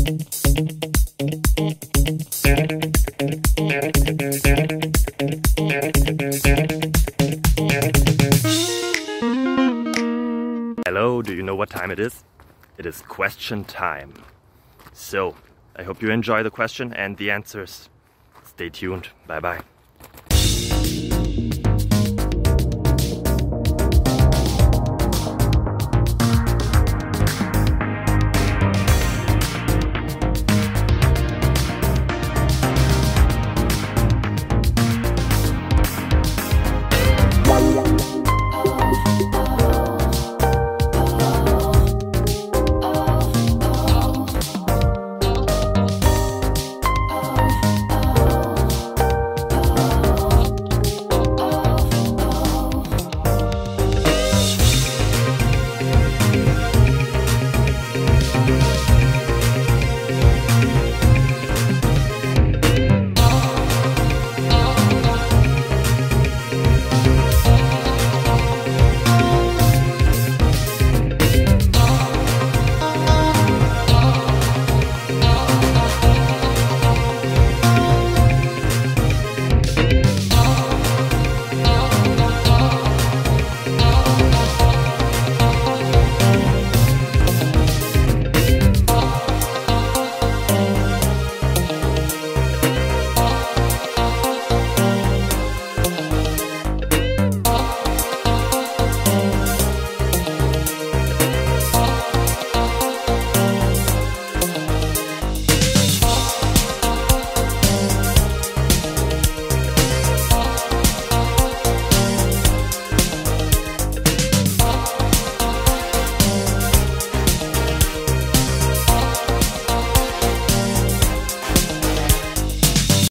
Hello, do you know what time it is? It is question time. So, I hope you enjoy the question and the answers. Stay tuned. Bye bye.